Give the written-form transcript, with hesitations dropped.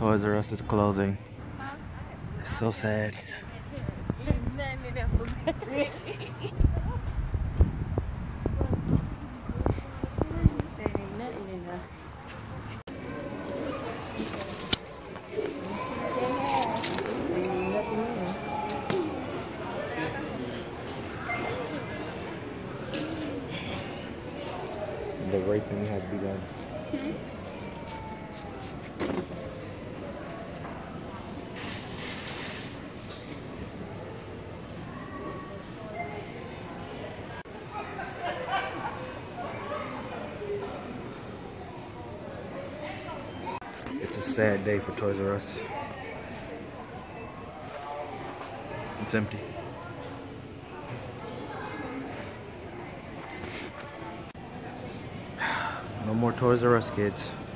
Toys R Us is closing. It's so sad. The raping has begun. It's a sad day for Toys R Us. It's empty. No more Toys R Us, kids.